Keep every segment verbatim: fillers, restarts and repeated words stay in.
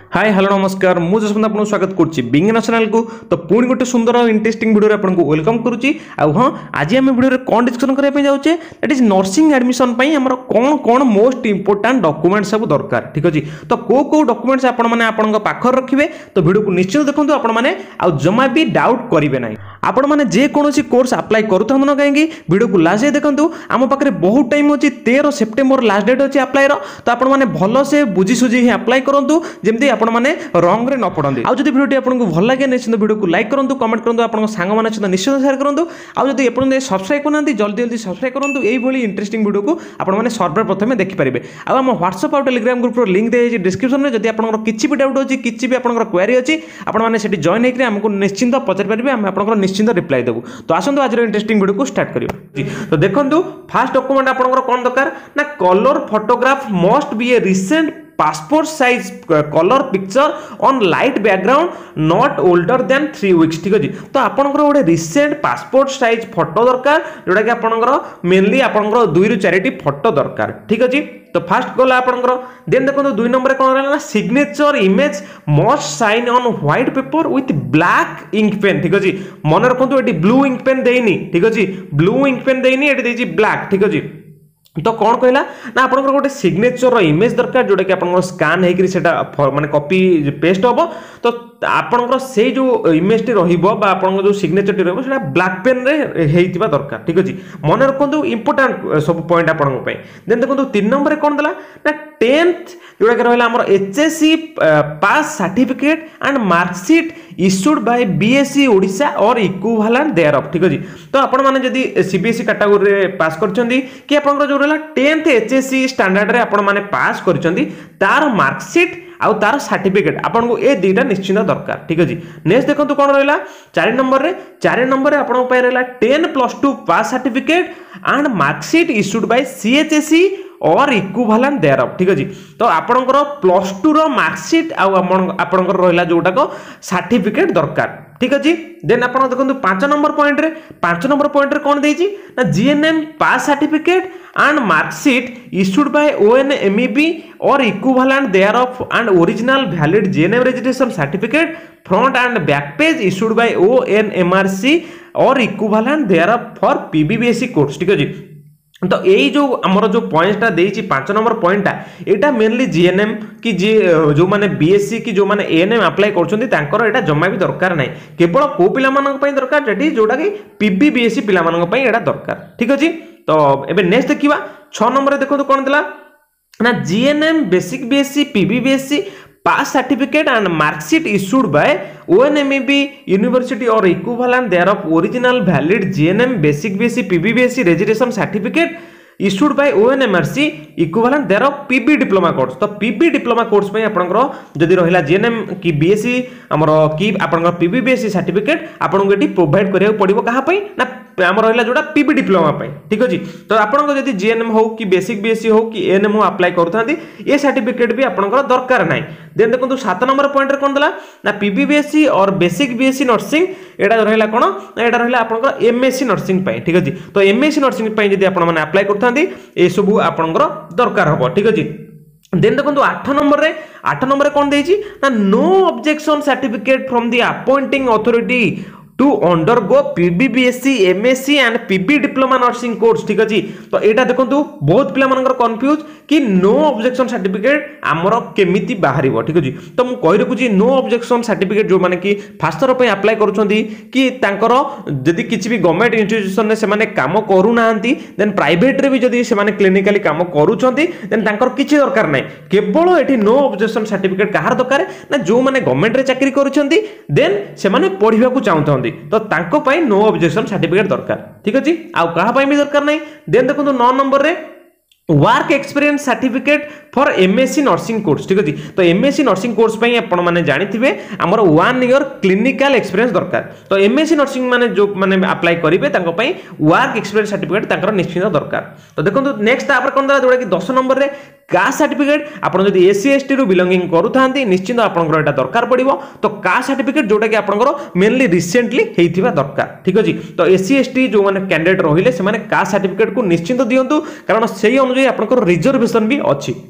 Hi hello नमस्कार मु जसवंत आपको स्वागत करुच्ची बिंग नेशनल को। तो पुणी गोटे सुंदर और इंटरेस्टिंग वीडियो आपको वेलकम करुच्ची। हाँ आज आम वीडियो कौन डिस्कसन करने जाऊे दैट इज नर्सिंग एडमिशन आमर कौन कौन मोस्ट इंपोर्टाट डॉक्यूमेंट सब दरकार ठीक अच्छे। तो कौ कौ डॉक्यूमेंट्स आपण मैंने आपण पाखर रखिए तो वीडियो को निश्चित देखो आपण मैंने जमा भी डाउट करेंगे ना। आपण मैंने जेकोसी कोर्स अप्लाई करूँ ना कहीं वीडियो को लास्ट जाए देखो आम पाखे बहुत टाइम अच्छी तेरह सेप्टेम्बर लास्ट डेट अच्छी अप्लाई तो आपण मैंने भल से बुझी सुझी ही अप्लाई करूँ जमी आपण मैंने रंग रे न पड़ते। आउ जदि वीडियो आपको भल लगे निश्चित वीडियो को लाइक करूँ कमेंट करूँ आपन सांग मैंने सहित निश्चित शेयर करूँ। आउ जदि एपर्यंत सब्सक्राइब करना जल्दी जल्दी सब्सक्राइब करूँ यही इंटरेस्टिंग वीडियो को आपण मैंने सर्वप्रथम देखिपारे। आम व्हाट्सएप और टेलीग्राम ग्रुप लिंक दिए डिस्क्रिप्शन में जब आपंकर किसी भी डाउट अच्छी किसी भी आपंकर क्वेरी अच्छी आपने जॉइन होकर आमको निश्चिंत पचारि पारे आम आप निश्चिंत रिप्लाई देवु। तो आसतु आज इंटरेस्टिंग वीडियो को स्टार्ट करियो। तो देखंतु फास्ट डॉक्यूमेंट आपंकर कौन दरकार ना colour photograph must be a recent passport size colour picture on light background not older than three weeks ठीक अच्छे। तो आपंकर गोटे रिसेंट पासपोर्ट साइज फोटो दरकार जोटा कि आपंकर मेनली आपंकर दुई रु चारिटी फोटो दरकार ठीक अच्छे। तो फास्ट गला आपंकर देन देखो दुई नंबर कौन रहा signature image must sign on white paper with black ink pen ठीक अच्छे। मन रखु ये ब्लू इंक पेन देनी ठीक अच्छे ब्लू इंक पेन देनी ये ब्लैक ठीक अच्छे। तो कौन कहला ना आप गोटे सिग्नेचर इमेज दरकार जोटा कि आप स्कान होकर माने कॉपी पेस्ट हम तो आपंकर से जो इमेज टी आप जो सिग्नेचर टी रहा ब्लैक पेन रे दरकार ठीक अच्छे। मन रखु इंपोर्टाट सब पॉइंट आपंप देन देखो तीन नंबर कौन देला ना टेन्थ जोटा कि रहा आम HSC pass certificate and marksheet issued by BSC Odisha or equivalent thereof ठीक अच्छे। तो आपण माने जदी सीबीएसई कैटेगरी रे पास करछंदी कि आपनकर जो रहला टेन्थ एचएससी स्टैंडर्ड रे आपण माने पास करछंदी तार मार्कशीट आउ तार सर्टिफिकेट आपन को ए दुईटा निश्चित दरकार ठीक अच्छे। नेक्स्ट देखो कौन रहा चार नंबर रे चार नंबर आप रहा ten plus two pass certificate and marksheet issued by CHSE or equivalent thereof ठीक अच्छे। तो आपनकर प्लस टू रो मार्कशीट आउ आपनकर रहा जोटा को सर्टिफिकेट दरकार ठीक अच्छे। देन आप देखो पांच नंबर पॉइंट रे पांच नंबर पॉइंट रे कौन देइछि ना GNM pass certificate and marksheet issued by ONMEB or equivalent thereof and original valid GNM registration certificate front and back page issued by ONMRC or equivalent thereof for PBBSE course ठीक अच्छे। तो यही जो आमर जो पॉइंटा देइछि पांच number पॉइंटा एटा mainly GNM कि जी जो माने बीएससी कि जो माने एएनएम अप्लाई करछन्ती तांकर एटा जम्मा भी दरकार नाही केवल को पिला मानक पई दरकार जेटी जोटा कि पीबीबीएससी पिला मानक पई एटा दरकार ठीक अछि। तो एबे नेक्स्ट देखिबा छह नंबर देखो कोन देला ना GNM basic BSc PBBSc pass certificate and marksheet issued by ONMEB university or equivalent thereof original valid GNM basic BSc PBBSc registration certificate issued by ONMRC equivalent thereof PB diploma course. तो PB diploma course पे आपनकर जदि रहिला GNM की BSc हमरो की आपनकर PBBSc certificate आपनको एटी प्रोवाइड करिया पड़िबो कहा पई ना आम रहा जोटा पीबी डिप्लोमा पे ठीक अच्छे। तो आपको जब जीएनएम हो कि बेसिक बीएससी हो कि एएनएम हो अप्लाई करूँ ये सर्टिफिकेट भी आपंकर दरकार ना। देन देखो सात नंबर पॉइंट कौन देला ना पीबीबीएससी और बेसिक बीएससी नर्सिंग एटा रहा कौन एटा रहा आपंकर एमएससी नर्सिंग पे ठीक अच्छे। तो एमएससी नर्सिंग पे जब आप अप्लाई करूँ ये सब आपंकर दरकार हम ठीक अच्छे। देन देखो आठ नंबर रे आठ नंबर कौन देइछि ना no objection certificate from the appointing authority to undergo PBBSc MSc and PB diploma nursing course ठीक अच्छे। तो यहाँ देखो बहुत पिला मानकर कंफ्यूज कि नो ऑब्जेक्शन सर्टिफिकेट आमर केमिति बाहर ठीक अच्छे। तो मुझे कही रखुची नो ऑब्जेक्शन सर्टिफिकेट जो माने कि फास्ट थर पे अप्लाई करुछंती कि तांकर जदि किछि भी गवर्नमेंट इंस्टीट्यूशन ने सेमाने काम करू नाहंती देन प्राइवेट रे भी जदि सेमाने क्लिनिकली काम करूछंती देन तांकर किछि दरकार नै केवल एठी नो ऑब्जेक्शन सर्टिफिकेट कहार दरकार ना जो माने गवर्नमेंट रे चाकरी करूछंती देन सेमाने पढिबा को चाहउछंती तो तांको पाई नो ऑब्जेक्शन सर्टिफिकेट दरकार ठीक अच्छे। आउ कहा पाई भी दरकार नहीं। देन देखो नौ नंबर रे work experience certificate for MSc nursing course ठीक अच्छे। तो एमएससी नर्सिंग कोर्स पे आपण माने जानिथिबे हमर वन ईयर क्लिनिकल एक्सपीरियंस दरकार। तो एमएससी नर्सिंग माने जो माने अप्लाई करिवे तांको पई वर्क एक्सपीरियंस सर्टिफिकेट तांकर निश्चित दरकार। तो देखो नेक्स्ट तापर कोन दरा जोडा कि दस नंबर रे कास्ट सर्टिफिकेट आपण जदि एससी एसटी रु बिलोंगिंग करूथांती निश्चित आपनकर एटा दरकार पड़िबो। तो कास्ट सर्टिफिकेट जोटा कि आपनकर मेनली रिसेंटली हेइथिबा दरकार ठीक अछि। तो एससी एसटी जो माने कैंडिडेट रहिले से माने कास्ट सर्टिफिकेट को निश्चित दियंतु कारण सेही अनुसार आपनकर रिजर्वेशन भी अछि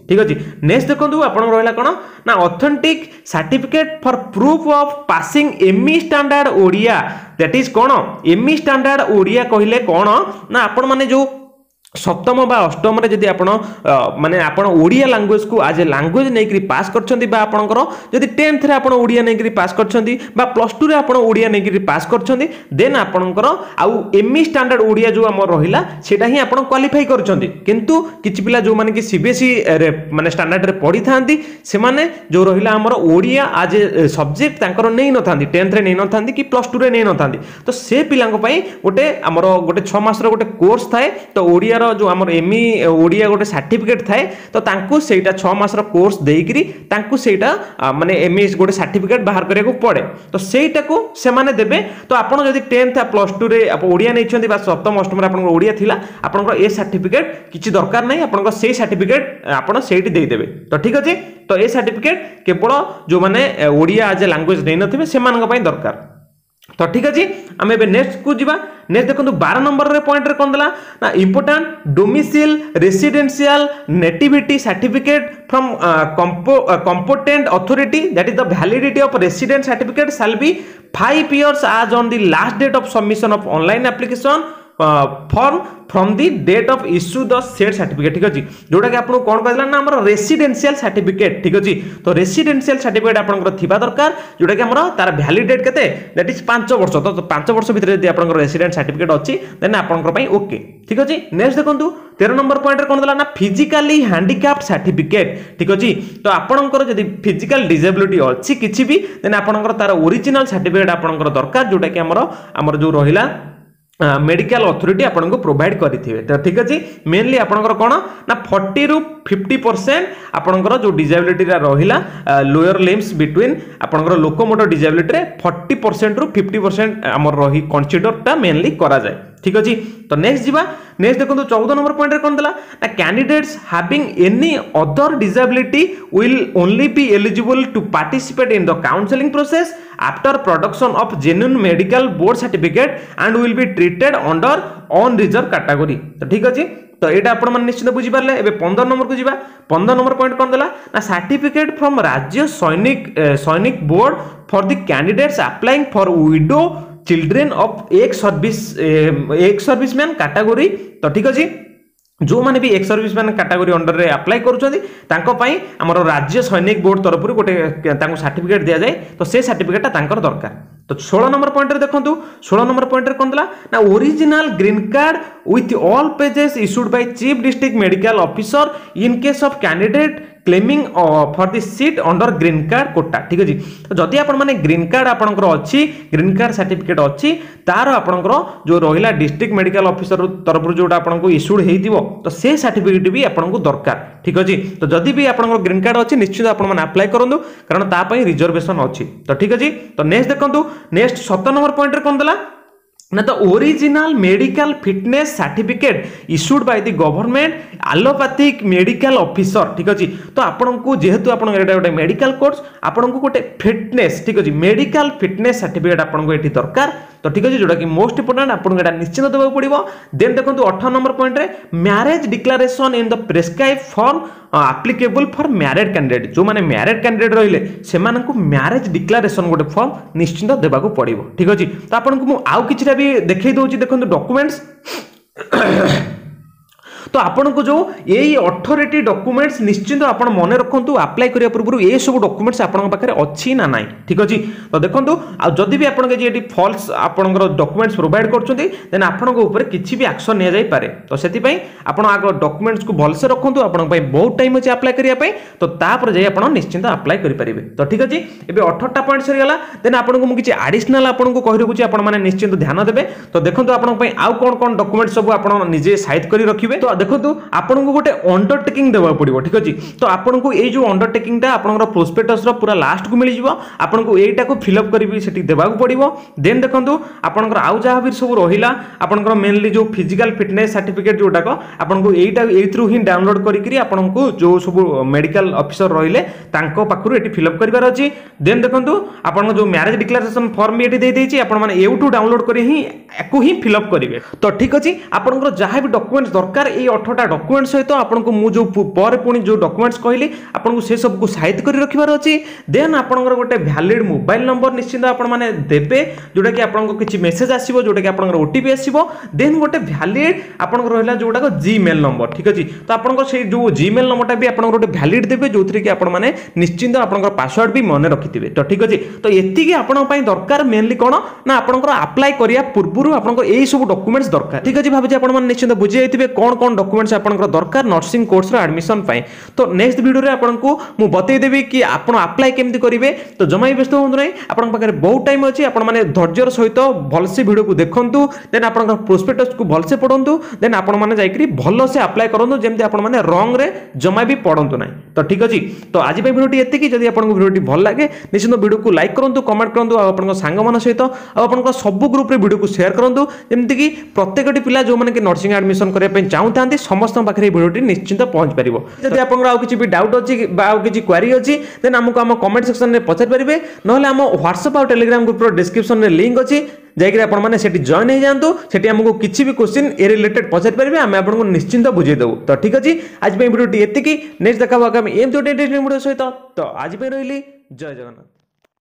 ठीक अच्छे। नेक्स्ट देखो आप रहा कौन ना authentic certificate for proof of passing ME standard Odia that is कौन एमई स्टैंडर्ड ओडिया कहले कौन ना आपण माने जो सप्तम बा अष्टम जदि आपण माने आपण ओडिया लैंग्वेज को आज ए लैंग्वेज नहीं पास करछंती बा आपणकर जदि टेंथ रे आपण ओडिया नहीं पास करछंती बा प्लस टू रे आपण ओडिया नहीं पास करछंती देन आपणकर आउ एमई स्टैंडर्ड ओडिया जो हमर रहिला सेटा ही आपण क्वालिफाई करछंती किंतु किछि पिला जो माने कि सीबीएसई रे माने स्टैंडर्ड रे पढी थांती से माने जो रहिला हमर ओडिया आज ए सब्जेक्ट तांकर नै न थांती टेंथ रे नै न थांती कि प्लस टू रे नै न थांती तो से पिलांक पई गोटे हमर गोटे छह मास रो गोटे कोर्स थाए तो ओडिया जो आमर एमई ओडिया गोटे सर्टिफिकेट थाए तो तांकू सेटा छह मास रो कोर्स देइकरी तांकू सेटा माने एमई गोटे सर्टिफिकेट बाहर करिया को पड़े तो सेटा को से माने देबे तो आपण जदि टेंथ आ प्लस टू रे आप ओडिया नै छथि बा सप्तम अष्टम रे आपण ओडिया थिला आपण ए सर्टिफिकेट किछि दरकार नै आपण से सर्टिफिकेट आपण सेठी देइ देबे तो ठीक अछि। तो ए सर्टिफिकेट केवल जो माने ओडिया आज लैंग्वेज नै नथिबे से मानक पई दरकार तो ठीक अछि। आमे बे नेक्स्ट को जिबा नेक्स्ट देखो बारह नंबर रे पॉइंट रे कोन दला ना important domicile residential nativity certificate from competent authority that is the validity of resident certificate shall be five years as on the last date of submission of online application form from the date of issue the said certificate ठीक अछि जोटा कि आपन कोन कहला ना हमर residential certificate ठीक अछि। तो रेसिडेंशियल सर्टिफिकेट आपन थिबा दरकार जोटा कि हमर तार वैलिड डेट केते दैट इज पाँच वर्ष तो पाँच वर्ष भीतर यदि आपन रेसिडेंट सर्टिफिकेट अछि देन आपन पई ओके ठीक अछि। नेक्स्ट देखंतु तेरह नंबर पॉइंट रे कोन दला ना फिजिकली हैंडिकैप्ड सर्टिफिकेट ठीक अछि। तो आपन जदि फिजिकल डिसेबिलिटी अछि किछि भी देन आपन तार ओरिजिनल सर्टिफिकेट आपन दरकार जोटा कि हमर हमर जो रहिला मेडिकल अथॉरिटी आपन को प्रोवाइड करिथिबे तो ठीक अछि। मेनली आपनकर कोन ना चालीस रु पचास परसेंट आपनकर जो डिसेबिलिटी रा रहिला लोअर लिम्स बिटवीन आपनकर लोकोमोटर डिसेबिलिटी रे चालीस परसेंट रु पचास परसेंट हमर रही कंसीडर ता मेनली करा जाय ठीक अछि। तो नेक्स्ट जीवा नेक्स्ट देखो चौदह नंबर पॉइंट रे कोन दला ना candidates having any other disability will only be eligible to participate in the counselling process after production of genuine medical board certificate and will be treated under on reserve category तो ठीक अछि। तो एटा आपण मन निश्चित बुझी पारले। एबे पंद्रह नंबर को जीवा पंद्रह नंबर पॉइंट कोन दला ना certificate from Rajya Sainik Sainik board for the candidates applying for widow children of ex service ex serviceman category तो ठीक अछि। जो माने भी एक सर्विसमैन कैटेगरी अंडर रे अप्लाई करूछथि तांको पई हमर राज्य सैनिक बोर्ड तरफ रु गोटे तांको सर्टिफिकेट दिया जाय तो से सर्टिफिकेट तांकर दरकार। तो सोलह नंबर पॉइंट रे देखंतु सोलह नंबर पॉइंट रे कोन दला ना original green card with all pages issued by chief district medical officer in case of candidate claiming for the seat under green card quota ठीक अछि। तो जदि आपण माने ग्रीन कार्ड आपनकर अछि ग्रीन कार्ड सर्टिफिकेट अछि तार आपनकर जो रहिला डिस्ट्रिक्ट मेडिकल ऑफिसर तरफ रु जोटा आपनको इशूड हेइतिबो तो से सर्टिफिकेट भी आपनको दरकार ठीक अछि। तो जदि भी आपनकर ग्रीन कार्ड अछि निश्चित आपण माने अप्लाई करंदु कारण ता पई रिजर्वेशन अछि तो ठीक अछि। तो नेक्स्ट देखंतु नेक्स्ट सत्रह नंबर पॉइंट रे कोन दला ना the original medical fitness certificate issued by the government allopathic medical officer ठीक अछि। तो आपन को जेहेतु आपन एटा गोटे मेडिकल कोर्स आपन को गोटे फिटनेस ठीक अछि मेडिकल फिटनेस सर्टिफिकेट आपन को एठी दरकार तो ठीक अछि जोटा कि मोस्ट इंपोर्टेंट आपन को एटा निश्चित देबा पड़िबो। देन देखंतु अठारह नंबर पॉइंट रे marriage declaration in the prescribe form applicable for married candidate जो माने मैरिड कैंडिडेट रहिले से मानन को मैरिज डिक्लेरेशन गोटे फॉर्म निश्चित देबा को पड़िबो ठीक अछि। तो आपन को मु आउ किछटा भी देखै दउची देखंतु डॉक्यूमेंट्स तो आपन को जो यही अथॉरिटी डॉक्यूमेंट्स निश्चित आपन मन रखंतु अप्लाई करिया पूर्व ए सब डॉक्यूमेंट्स आपन पाखरे अछि ना नाही ठीक अछि। तो देखंतु आ जदि भी आपन के जेटी फॉल्स आपन डॉक्यूमेंट्स प्रोवाइड करछथि देन आपन को ऊपर किछि भी एक्शन निया जाय पारे तो सेति पई आपन आगो डॉक्यूमेंट्स को भलसे रखंतु आपन पई बहुत टाइम अछि अप्लाई करिया पई तो तापर जे आपन निश्चित अप्लाई करि परिबे तो ठीक अछि। एबे अठारह टा पॉइंट सरी गला देन आपन को मु किछि एडिशनल आपन को कहि रखुछि आपन माने निश्चित ध्यान देबे। तो देखंतु आपन पई आउ कोन कोन डॉक्यूमेंट सब आपन निजे साइड करि रखिबे। तो देखंतु आपन को गोटे अंडरटेकिंग देबा पड़िबो ठीक अछि। तो आपन को ए जो अंडरटेकिंग टा आपन प्रोस्पेक्टस रो पूरा लास्ट को मिलि जिवो आपन को एटा को फिल अप करिबी सेठी देबा को पड़िबो। देन देखंतु आपन आउ जहा भी सब रहिला आपन मेनली जो फिजिकल फिटनेस सर्टिफिकेट जोटा को आपन को एटा ए थ्रू ही डाउनलोड करि करी आपन को जो सब मेडिकल ऑफिसर रहिले तांको पाखरु एटी फिल अप करिवार अछि। देन देखंतु आपन जो मैरिज डिक्लेरेशन फॉर्म भी एटी दे देछि आपन माने एउटू डाउनलोड करी ही एको ही फिल अप करिवे तो ठीक अछि। आपन जहा भी डॉक्यूमेंट्स दरकार ये अठरटा डॉक्यूमेंट सहित आपको मु जो पर पुणी जो डॉक्यूमेंट्स कहली आपको से सब को साइड कर रखिबार अछि देन आपनकर गोटे वैलिड मोबाइल नंबर निश्चित आपण माने देबे जोटा कि आपनको किछि मेसेज आसीबो जोटा कि आपनकर ओटीपी आसीबो देन गोटे वैलिड आपनकर रहला जोटा को जीमेल नंबर ठीक अछि तो आपनकर से जो जीमेल नंबरटा भी आपनकर गोटे वैलिड देबे जोथरे कि आपण माने निश्चित आपनकर पासवर्ड भी मन रखिथिबे तो ठीक अछि तो एति कि आपण पई दरकार मेनली कोन ना आपनकर अप्लाई करिया पूर्वरु आपनकर एई सब डॉक्यूमेंट्स दरकार ठीक अछि भाबे आपण माने निश्चित बुझि जाइथिबे कोन कोन डॉक्यूमेंट्स आपनकर दरकार नर्सिंग कोर्स रो एडमिशन पई तो नेक्स्ट वीडियो रे आपनको मु बतै देबी कि आपण अप्लाई केमति करिवे तो जमाई व्यस्त होंतु नै आपण पाखरे बहुत टाइम अछि आपण माने धैर्यर सहित भलसे वीडियो को देखंतु देन आपनकर प्रोस्पेक्टस को भलसे पढंतु देन आपण माने जाईकरी भलसे अप्लाई करंतु जेमति आपण माने रॉन्ग रे जमा भी पढंतु नै तो ठीक अछि तो आज पई वीडियोटी एति कि जदि आपनको वीडियोटी भल लागे निश्चित वीडियो को लाइक करंतु कमेंट करंतु आ आपनकर सांग मन सहित आ आपनकर सब ग्रुप रे वीडियो को शेयर करंतु जेमति कि प्रत्येकटी पिला जो माने कि नर्सिंग एडमिशन करे पई चाहउतांती समस्त पाखरे वीडियोटी निश्चित पहुंच परिबो जदि आपनकर आ किछि भी डाउट अछि बा आ किछि क्वेरी अछि देन हमको हम कमेंट सेक्शन रे पचार परिबे नहले हम WhatsApp और Telegram ग्रुप रो डिस्क्रिप्शन रे लिंक अछि जाइकरी आपण माने सेठी जॉइन हो जांतु सेठी हमको किछि भी क्वेश्चन ए रिलेटेड पचार परिबे हम आपनको निश्चित बुझे देबो तो ठीक अछि आज पे वीडियोटी एति कि नेक्स्ट देखाबो आगामी एम तो वीडियो सहित तो आज पे रहिली जय जगन्नाथ।